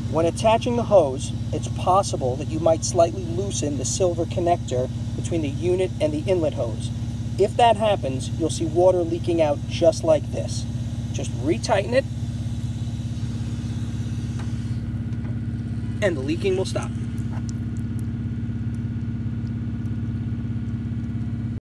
When attaching the hose, it's possible that you might slightly loosen the silver connector between the unit and the inlet hose. If that happens, you'll see water leaking out just like this. Just retighten it, and the leaking will stop.